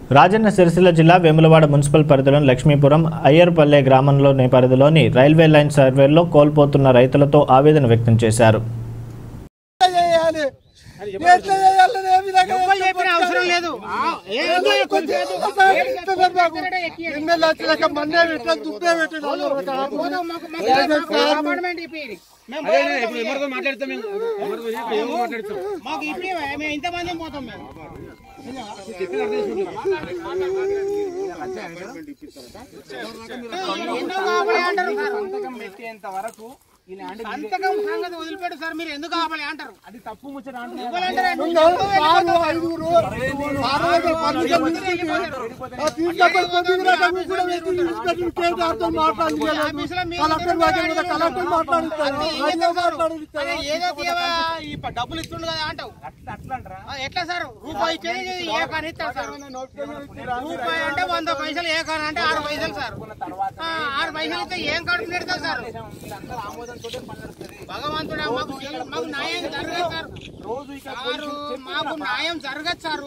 రాజన్న సిరిసిల్ల జిల్లా వేములవాడ మున్సిపల్ పరిధిలోని లక్ష్మీపురం అయ్యర్పల్లె గ్రామంలోని పరిధిలోని రైల్వే లైన్ సర్వేలో కోల్పోతున్న రైతులతో ఆవేదన వ్యక్తం చేశారు. సంతకం సంగతి వదిలిపెట్టు సార్, మీరు ఎందుకు ఆపాలి అంటారు? అది తప్పు ముచ్చట డబ్బులు ఇస్తుండు కదా అంటావు. ఎట్లా సార్? రూపాయి ఇచ్చేది ఏ కాని ఇస్తారు సార్. రూపాయి అంటే 100 పైసలు, ఏ కాని అంటే 6 పైసలు సార్. 6 పైసలు ఇస్తే ఏం కడుపు పెడతారు సార్? భగవంతుడా మాకు న్యాయం జరగదు సార్. మాకు న్యాయం జరగదు సార్.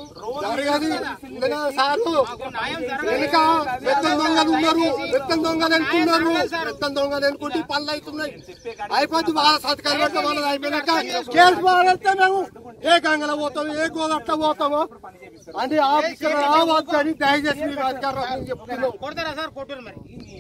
పనులు అవుతున్నాయి. అయిపోతే వాళ్ళ సత్కారం వాళ్ళది అయిపోయినాక కేసు మారేస్తే మేము ఏ గంగలో పోతాము, ఏ గోదట్ల పోతామో అని ఆఫీసర్ దయచేసి మీరు అధికారులు చెప్తున్నాం. కొడతారా సార్? కొట్టారు మరి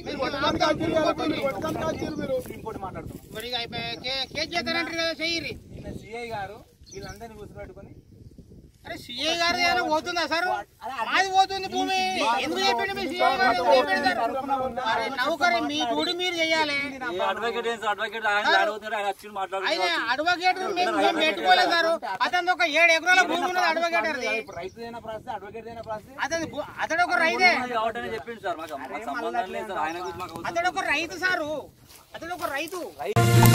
కేసు చేస్తారంటారు కదా, చెయ్యి. సిఐ గారు వీళ్ళందరినీ కూర్చోబెట్టుకుని, అరే సిఐ గారు ఏమైనా పోతుందా సార్? అది పోతుంది భూమి. ఎందుకు చెప్పండి మీ సిఐ గారు? అరే నౌకరి మీ డ్యూటీ మీరు చెయ్యాలి. అడ్వకేట్ మేము పెట్టుకోలేదు సార్. అతను ఒక 7 ఎకరాల భూమి ఉన్నది అడ్వకేట్. అతడు ఒక రైతే, అతడు ఒక రైతు సారు, అతడు ఒక రైతు.